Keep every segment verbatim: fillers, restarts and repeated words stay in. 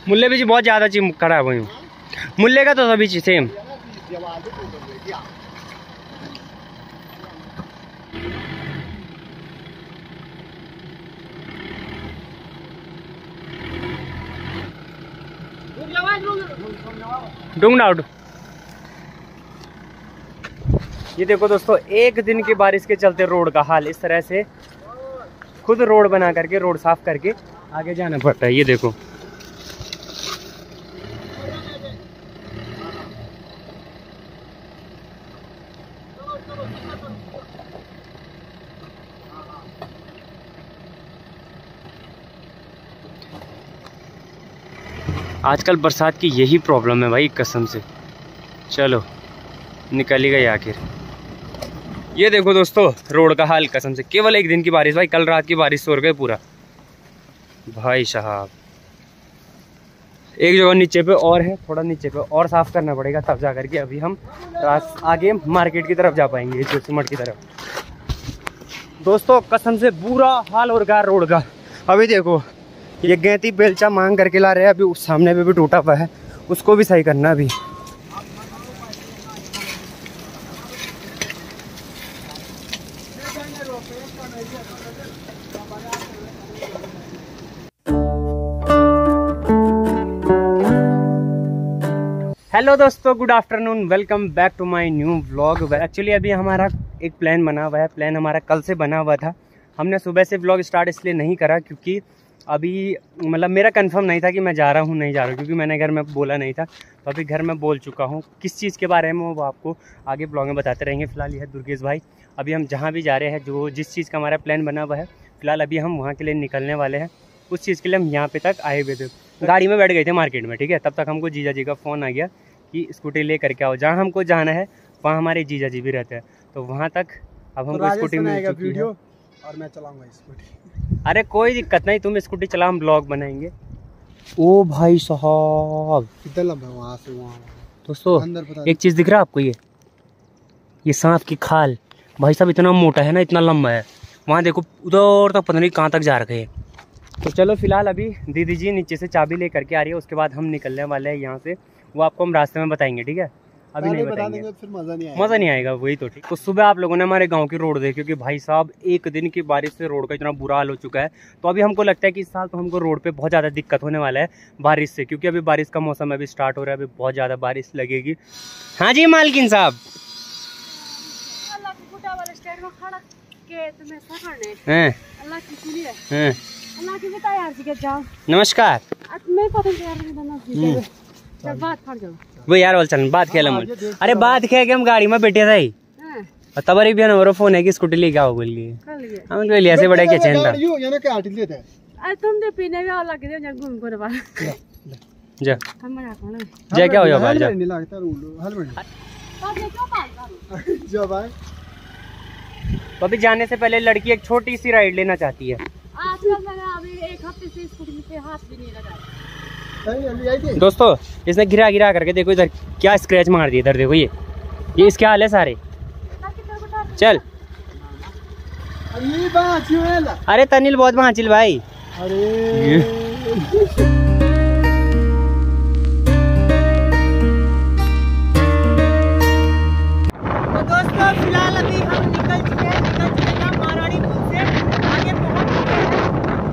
मुल्ले भी जी बहुत ज़्यादा चीज खराब हुई। मुल्ले का तो सभी चीज सेम। डूंग आउट। ये देखो दोस्तों, एक दिन की बारिश के चलते रोड का हाल इस तरह से, खुद रोड बना करके रोड साफ करके आगे जाना पड़ता है। ये देखो आजकल बरसात की यही प्रॉब्लम है भाई, कसम से। चलो निकल ही गई आखिर। ये देखो दोस्तों रोड का हाल, कसम से केवल एक दिन की बारिश भाई, कल रात की बारिश से हो गए पूरा भाई साहब। एक जगह नीचे पे और है, थोड़ा नीचे पे और साफ करना पड़ेगा तब जा करके अभी हम आगे मार्केट की तरफ जा पाएंगे, जोशीमठ की तरफ। दोस्तों कसम से बुरा हाल हो रहा है रोड का। अभी देखो ये गैती बेलचा मांग करके ला रहे हैं, अभी उस सामने पे भी टूटा हुआ है, उसको भी सही करना अभी। हेलो दोस्तों, good afternoon, welcome back to my new vlog. Actually अभी हमारा एक प्लान बना हुआ है, प्लान हमारा कल से बना हुआ था। हमने सुबह से व्लॉग स्टार्ट इसलिए नहीं करा क्योंकि अभी मतलब मेरा कंफर्म नहीं था कि मैं जा रहा हूँ नहीं जा रहा हूँ, क्योंकि मैंने घर में बोला नहीं था। तो अभी घर में बोल चुका हूँ। किस चीज़ के बारे में वो आपको आगे ब्लॉग में बताते रहेंगे। फिलहाल ये है दुर्गेश भाई। अभी हम जहाँ भी जा रहे हैं, जो जिस चीज़ का हमारा प्लान बना हुआ है, फिलहाल अभी हम वहाँ के लिए निकलने वाले हैं। उस चीज़ के लिए हम यहाँ पे तक आए हुए थे, गाड़ी में बैठ गए थे मार्केट में, ठीक है। तब तक हमको जीजा जी का फ़ोन आ गया कि स्कूटी ले करके आओ, जहाँ हमको जाना है वहाँ हमारे जीजा जी भी रहते हैं। तो वहाँ तक अब हमको तो स्कूटी मिल चुकी है और मैं चलाऊंगा स्कूटी। अरे कोई दिक्कत नहीं, तुम स्कूटी चला, हम ब्लॉग बनाएंगे। ओ भाई साहब कितना लंबा है वहाँ से वहाँ दोस्तों, एक चीज़ दिख रहा है आपको, ये ये सांप की खाल भाई साहब इतना मोटा है ना, इतना लंबा है। वहाँ देखो उधर तक पता नहीं कहाँ तक जा रखे हैं। तो चलो फिलहाल अभी दीदी जी नीचे से चाबी ले करके आ रही है, उसके बाद हम निकलने वाले हैं यहाँ से। वो आपको हम रास्ते में बताएंगे, ठीक है। अभी नहीं बताएंगे, फिर मज़ा नहीं आएगा। मज़ा नहीं आएगा, वही तो ठीक। तो सुबह आप लोगों ने हमारे गांव की रोड देखी, क्योंकि भाई साहब एक दिन की बारिश से रोड का इतना बुरा हाल हो चुका है। तो अभी हमको लगता है कि इस साल तो हमको रोड पे बहुत ज़्यादा दिक्कत होने वाला है बारिश से, क्योंकि अभी बारिश का मौसम अभी स्टार्ट हो रहा है, अभी बहुत ज़्यादा बारिश लगेगी। हाँ जी मालकिन साहब, नमस्कार। वो यार बोल चल बात खेला मुझे। अरे बात खे के हम गाड़ी में बैठे थे, तब अरे भी हमारा फोन है कि स्कूटी लेके आओ बोल लिए हम तो लिया से बड़ा क्या चैन था। तुम दे पीने का लग दे जा घूम कर बाहर जा जा क्या हो जा बाहर जा। नहीं लगता रूल हेलमेट जा भाई। तो अभी जाने से पहले लड़की एक छोटी सी राइड लेना चाहती है। आजकल मैंने अभी एक हफ्ते से स्कूटी पे हाथ भी नहीं लगा। दोस्तों इसने गिरा गिरा करके देखो इधर क्या स्क्रैच मार दिया, इधर देखो ये ये इसके हाल है सारे। चल अरे तनिल बहुत बाँचिल भाई। अरे तो दोस्तों फिलहाल अभी हम निकल चुके हैं, निकल चुके हैं मारवाड़ी पुल से आगे पहुंच चुके हैं।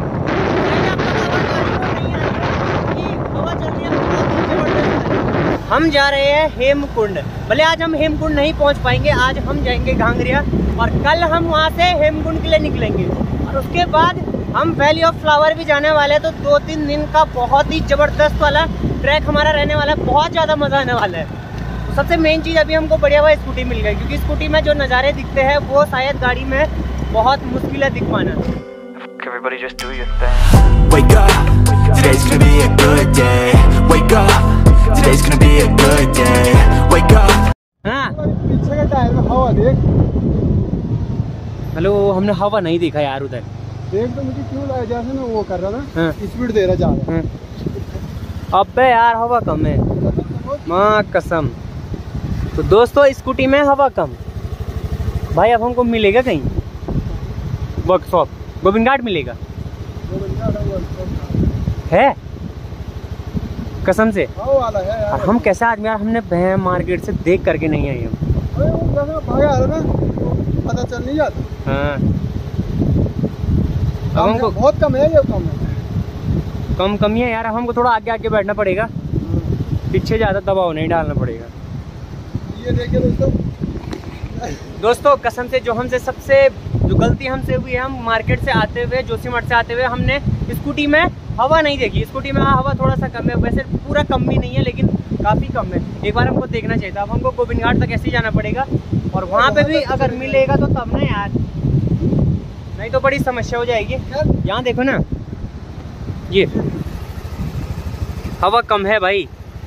हम जा रहे हैं हेमकुंड। भले आज हम हेमकुंड नहीं पहुंच पाएंगे, आज हम जाएंगे घांगरिया और कल हम वहां से हेमकुंड के लिए निकलेंगे। और उसके बाद हम वैली ऑफ फ्लावर भी जाने वाले हैं। तो दो तीन दिन का बहुत ही जबरदस्त वाला ट्रैक हमारा रहने वाला है, बहुत ज़्यादा मज़ा आने वाला है। तो सबसे मेन चीज़ अभी हमको बढ़िया हुआ स्कूटी मिल गई, क्योंकि स्कूटी में जो नज़ारे दिखते हैं वो शायद गाड़ी में बहुत मुश्किल है दिख पाना। Everybody just do your thing. Wake up, today's gonna be a good day. Wake up, today's gonna be a good day. Wake up. हाँ पीछे के टायर में हवा देख। हेलो, हमने हवा नहीं देखा यार उधर। देख तो मुझे क्यों लगा जैसे मैं वो कर रहा था, हाँ। स्पीड दे रहा जा रहा है। अबे यार हवा कम है, माँ कसम। तो दोस्तों स्कूटी में हवा कम भाई। अब हमको मिलेगा कहीं वर्कशॉप, गोविंद घाट मिलेगा है। कसम से हवा वाला है यार। हम कैसे आदमी यार, हमने भैया मार्केट से देख करके नहीं आए हम। अरे वो जगह भागा है ना, पता चल नहीं जाता। हाँ अब कम हमको है, बहुत कम है ये, कम है। कम कम ही है यार, हमको थोड़ा आगे आगे बैठना पड़ेगा, पीछे ज़्यादा दबाव नहीं डालना पड़ेगा। ये देखिए दोस्तों, दोस्तों कसम से जो हमसे सबसे जो गलती हमसे हुई है, हम मार्केट से आते हुए, जोशीमठ से आते हुए हमने स्कूटी में हवा नहीं देखी। स्कूटी में हवा थोड़ा सा कम है, वैसे पूरा कम भी नहीं है लेकिन काफ़ी कम है। एक बार हमको देखना चाहिए था। अब हमको गोविंद घाट तक ऐसे ही जाना पड़ेगा और वहाँ पे भी अगर मिलेगा तो तब ना यार, नहीं तो बड़ी समस्या हो जाएगी। यहाँ देखो ना, ये हवा कम है भाई।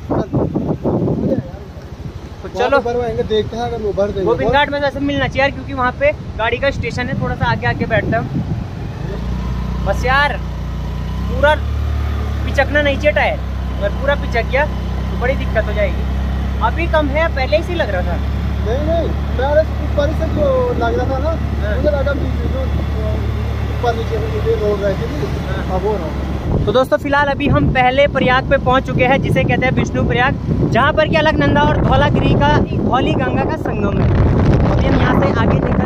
तो चलो भरवाएंगे, देखते हैं अगर वो भर देंगे। गोविंद घाट में वैसे मिलना चाहिए यार, क्योंकि वहाँ पे गाड़ी का स्टेशन है, थोड़ा सा आगे आके बैठता हूँ बस यार। पूरा पिचकना नहीं चाहिए टायर, अगर पूरा पिचक गया तो बड़ी दिक्कत हो जाएगी। अभी कम है, पहले ही सी लग रहा था। नहीं नहीं, पहले ऊपर से जो लग रहा था ना, मुझे लगा ऊपर नीचे रोड रहती थी, अब हो रहा। तो दोस्तों फिलहाल अभी हम पहले प्रयाग पे पहुंच चुके हैं, जिसे कहते हैं विष्णु प्रयाग, जहां पर कि अलकनंदा और धौलागिरी का धौली गंगा का संगम है। अभी हम यहाँ से आगे निकल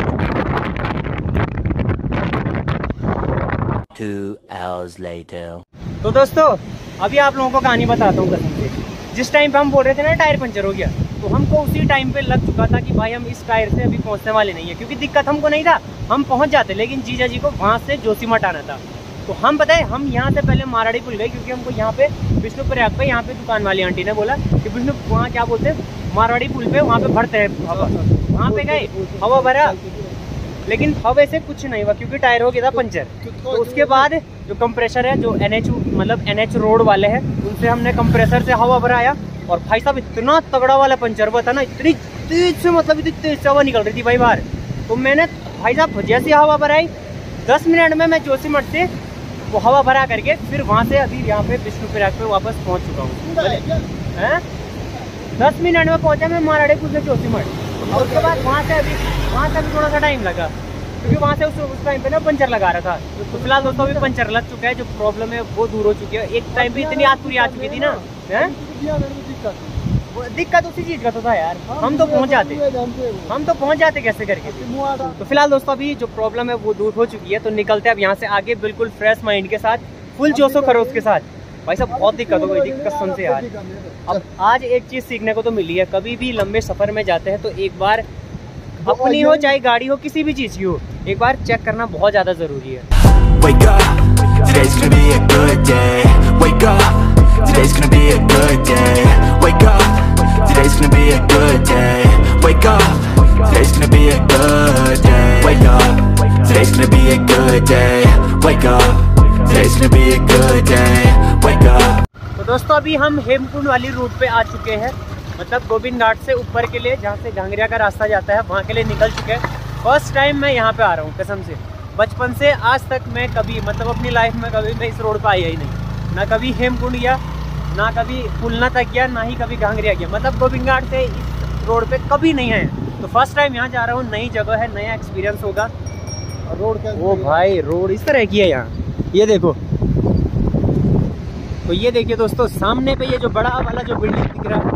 Two hours later. तो दोस्तों अभी आप लोगों को कहानी बताता हूँ कसम से। जिस टाइम पे हम बोल रहे थे ना टायर पंचर हो गया, तो हमको उसी टाइम पे लग चुका था कि भाई हम इस टायर से अभी पहुंचने वाले नहीं है, क्योंकि दिक्कत हमको नहीं था, हम पहुंच जाते, लेकिन जीजा जी को वहां से जोशीमठ आना था। तो हम पता है हम यहाँ से पहले माराड़ी पुल गए, क्योंकि हमको यहाँ पे विष्णु प्रयाग पे यहाँ पे दुकान वाली आंटी ने बोला कि विष्णु वहाँ क्या बोलते हैं, मारवाड़ी पुल पे वहाँ पे भरते हैं हवा। वहाँ पे गए, हवा भरा, लेकिन हवा से कुछ नहीं हुआ क्योंकि टायर हो गया था पंचर। तो उसके बाद जो कंप्रेसर है, जो एनएच मतलब एनएच रोड वाले हैं, उनसे हमने कंप्रेसर से हवा भराया और भाई साहब इतना तगड़ा वाला पंचर हुआ था ना, इतनी तेज से मतलब इतनी तेज से हवा निकल रही थी भाई बाहर। तो मैंने भाई साहब जैसी हवा भराई, दस मिनट में मैं जोशीमठ से वो हवा भरा करके फिर वहाँ से अभी यहाँ पे विष्णु प्रयाग पे वापस पहुँच चुका हूँ। दस मिनट में पहुँचा मैं माराड़ी पुल से जोशीमठ, और उसके बाद वहाँ से अभी वहाँ से अभी थोड़ा सा टाइम लगा, क्योंकि वहाँ से उस उस टाइम पे ना पंचर लगा रहा था। तो फिलहाल दोस्तों अभी पंचर लग चुका है, जो प्रॉब्लम है वो दूर हो चुकी है। एक टाइम पे इतनी आग पूरी आ चुकी थी ना, है दिक्कत उसी चीज का तो था यार। हम तो पहुंच जाते हम तो पहुंच जाते कैसे करके। तो फिलहाल दोस्तों अभी जो प्रॉब्लम है वो दूर हो चुकी है, तो निकलते हैं अब यहाँ से आगे बिल्कुल फ्रेश माइंड के साथ, फुल जोशो खरोश के साथ। भाई साहब बहुत दिक्कत हो गई थी कसम से यार। अब आज एक चीज सीखने को तो मिली है, कभी भी लंबे सफर में जाते हैं तो एक बार अपनी हो चाहे गाड़ी हो, किसी भी चीज की हो, एक बार चेक करना बहुत ज्यादा जरूरी है। Wake up, today's gonna be a good day. Wake up, today's gonna be a good day. Wake up, today's gonna be a good day. Wake up, today's gonna be a good day. Wake up, today's gonna be a good day. Wake up, today's gonna be a good day. Wake up. तो दोस्तों अभी हम हेमकुंड वाली root पे आ चुके हैं, मतलब गोविंद घाट से ऊपर के लिए, जहाँ से घांगरिया का रास्ता जाता है वहाँ के लिए निकल चुके हैं। फर्स्ट टाइम मैं यहाँ पे आ रहा हूँ कसम से। बचपन से आज तक मैं कभी मतलब अपनी लाइफ में कभी मैं इस रोड पे आया ही नहीं, ना कभी हेमकुंड गया, ना कभी पुलना तक गया, ना ही कभी घांगरिया गया, मतलब गोविंद घाट से इस रोड पे कभी नहीं है। तो फर्स्ट टाइम यहाँ जा रहा हूँ, नई जगह है, नया एक्सपीरियंस होगा। रोड का ओ भाई रोड इस तरह की है यहाँ, ये देखो। तो ये देखिए दोस्तों सामने पे ये जो बड़ा वाला जो बिल्डिंग दिख रहा है,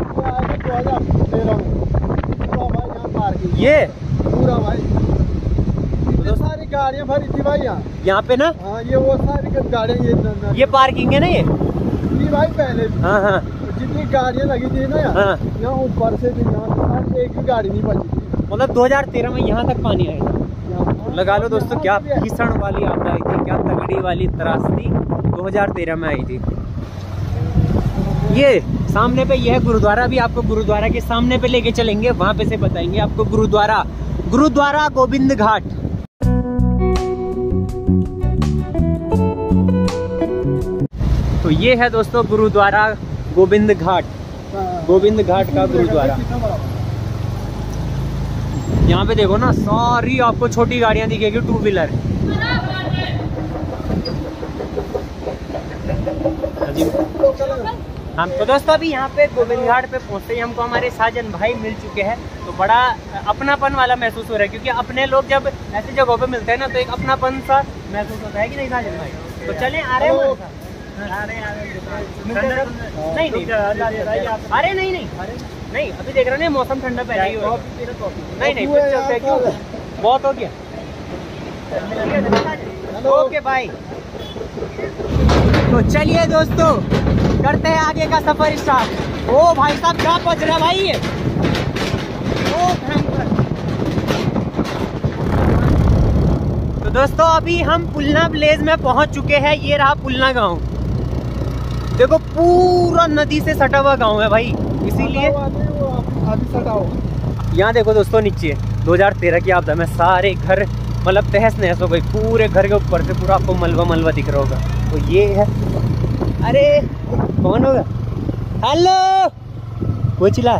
ये पूरा भाई तो सारी गाड़ियाँ भरी थी भाई यहाँ यहाँ पे ना। हाँ ये वो सारी गाड़ियाँ ये ये पार्किंग है ना, ये ये भाई पहले हाँ हाँ जितनी गाड़ियाँ लगी थी ना यहाँ हाँ। यहाँ ऊपर से भी यहाँ एक भी गाड़ी नहीं बची थी। मतलब दो हज़ार तेरह में यहाँ तक पानी आया था। लगा लो दोस्तों क्या भीषण वाली आपदा आई थी, क्या तगड़ी वाली त्रासदी दो हज़ार तेरह में आई थी। ये सामने पे यह गुरुद्वारा, भी आपको गुरुद्वारा के सामने पे लेके चलेंगे, वहां पे से बताएंगे आपको गुरुद्वारा गुरुद्वारा गोविंद घाट। तो ये है दोस्तों गुरुद्वारा गोविंद घाट, गोविंद घाट का गुरुद्वारा। यहाँ पे देखो ना सारी आपको छोटी गाड़ियां दिखेगी, टू व्हीलर। हम तो दोस्तों अभी यहाँ पे गोविंद घाट पे पहुँचते ही हमको हमारे साजन भाई मिल चुके हैं, तो बड़ा अपनापन वाला महसूस हो रहा है, क्योंकि अपने लोग जब ऐसी जगहों पे मिलते हैं ना तो एक अपनापन सा महसूस होता है कि नहीं साजन भाई। तो चलें आ रहे हैं नहीं नहीं, अरे नहीं नहीं नहीं, अभी देख रहे हैं मौसम ठंडा पहले ही हो। नहीं नहीं, फिर चलते हैं, क्यों बहुत हो गया। Okay bye. तो चलिए दोस्तों, करते हैं आगे का सफर स्टार्ट। ओ भाई साहब, क्या पहुंच रहा है भाई ये। ओ भयंकर। तो दोस्तों, अभी हम पुलना विलेज में पहुंच चुके हैं। ये रहा पुलना गांव। देखो पूरा नदी से सटा हुआ गांव है भाई, इसीलिए यहाँ देखो दोस्तों, नीचे दो हज़ार तेरह की आपदा में सारे घर मतलब तहस नहस हो गई। पूरे घर के ऊपर से पूरा आपको मलबा मलबा दिख रहा होगा। तो ये है, अरे कौन होगा, हेलो वो चिल्ला।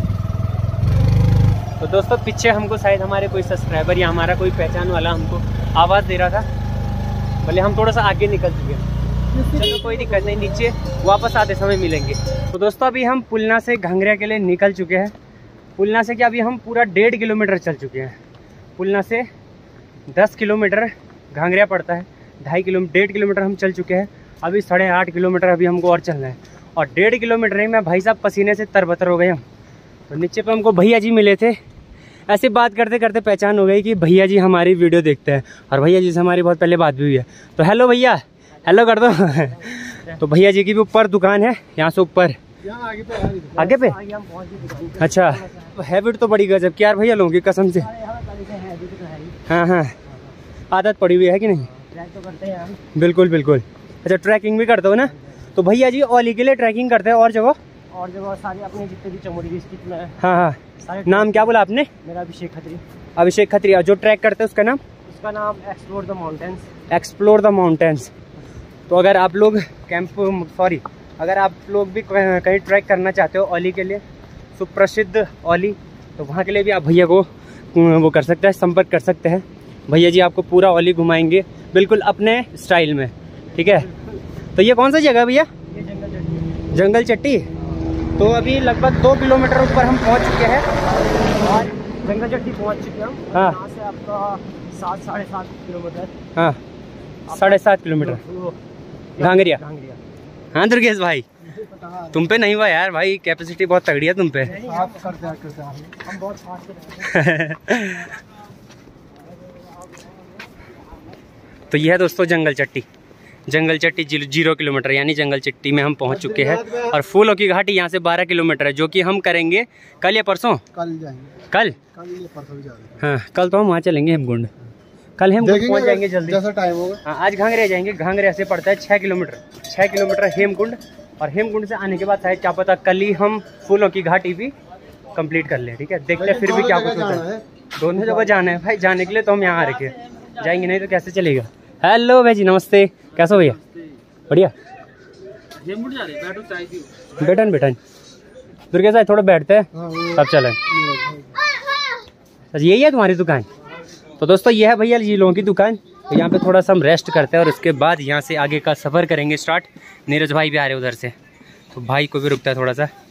तो दोस्तों, पीछे हमको शायद हमारे कोई सब्सक्राइबर या हमारा कोई पहचान वाला हमको आवाज़ दे रहा था, भले हम थोड़ा सा आगे निकल चुके हैं। चलो कोई दिक्कत नहीं, नीचे वापस आते समय मिलेंगे। तो दोस्तों, अभी हम पुलना से घांगरिया के लिए निकल चुके हैं। पुलना से क्या, अभी हम पूरा डेढ़ किलोमीटर चल चुके हैं। पुलना से दस किलोमीटर घांगरिया पड़ता है, ढाई किलो डेढ़ किलोमीटर हम चल चुके हैं। अभी साढ़े आठ किलोमीटर अभी हमको और चलना है, और डेढ़ किलोमीटर ही में भाई साहब पसीने से तरबतर हो गए हम। तो नीचे पे हमको भैया जी मिले थे। ऐसे बात करते करते पहचान हो गई कि भैया जी हमारी वीडियो देखते हैं, और भैया जी से हमारी बहुत पहले बात भी हुई है। तो हेलो भैया, हेलो कर दो। तो भैया जी की भी ऊपर दुकान है, यहाँ से ऊपर आगे पे आगे पे अच्छा, हैबिट तो बड़ी गजब की यार भैया लोगों की कसम से। हाँ हाँ, आदत पड़ी हुई है कि नहीं। ट्रैक तो करते हैं हम। बिल्कुल बिल्कुल। अच्छा, ट्रैकिंग भी करते हो ना। तो भैया जी ओली के लिए ट्रैकिंग करते हैं और जगह और जगह सारे अपने जितने भी चमोली डिस्ट्रिक्ट में है। हाँ हाँ, नाम क्या बोला आपने। मेरा अभिषेक खत्री। अभिषेक खत्री। और जो ट्रैक करते हैं उसका नाम, उसका नाम explore the mountains. Explore the mountains. तो अगर आप लोग कैंप सॉरी अगर आप लोग भी कहीं ट्रैक करना चाहते हो ओली के लिए, सुप्रसिद्ध ओली, तो वहाँ के लिए भी आप भैया को वो कर सकते हैं, संपर्क कर सकते हैं। भैया जी आपको पूरा ओली घुमाएंगे बिल्कुल अपने स्टाइल में, ठीक है। तो ये कौन सा जगह है भैया। ये जंगल चट्टी। जंगल चट्टी। तो अभी लगभग दो किलोमीटर ऊपर हम पहुँच चुके हैं, और जंगल चट्टी पहुँच चुके हैं हम। हाँ। यहाँ से आपका सात साढ़े सात किलोमीटर। हाँ, साढ़े सात किलोमीटर घांगरिया। घांगरिया। हाँ दुर्गेश भाई, तुम पे नहीं हुआ यार भाई, कैपेसिटी बहुत तगड़ी है तुम पे। आप करते हैं करते हैं हम बहुत फास्ट हैं। तो यह है दोस्तों जंगल चट्टी। जंगल चट्टी जीरो किलोमीटर यानी जंगल चट्टी में हम पहुंच चुके हैं। और फूलों की घाटी यहाँ से बारह किलोमीटर है, जो कि हम करेंगे कल या परसों। कल जाएंगे। कल कल ये परसों भी जा रहे हैं। हाँ, कल तो हम वहाँ चलेंगे हेमकुंड। कल हेमकुंड पहुँच जाएंगे जल्दी, जैसा टाइम होगा। हाँ, आज घांगरिया जाएंगे। घांगरिया से पड़ता है छः किलोमीटर छः किलोमीटर हेमकुंड। और हेमकुंड से आने के बाद शायद क्या पता कल ही हम फूलों की घाटी भी कंप्लीट कर लें, ठीक है। देखते हैं फिर भी क्या कुछ होता है। दोनों जगह जाना है भाई, जाने के लिए तो हम यहाँ रखे जाएंगे, नहीं तो कैसे चलेगा। हेलो भाई जी, नमस्ते, कैसे हो भैया। बढ़िया। बेटन बेटन दुर्गा साहब थोड़ा बैठते हैं तब चलें। अच्छा, यही है तुम्हारी दुकान। तो दोस्तों ये है भैया जी लोगों की दुकान। तो यहाँ पे थोड़ा सा हम रेस्ट करते हैं और उसके बाद यहाँ से आगे का सफ़र करेंगे स्टार्ट। नीरज भाई भी आ रहे हैं उधर से, तो भाई को भी रुकता है थोड़ा सा।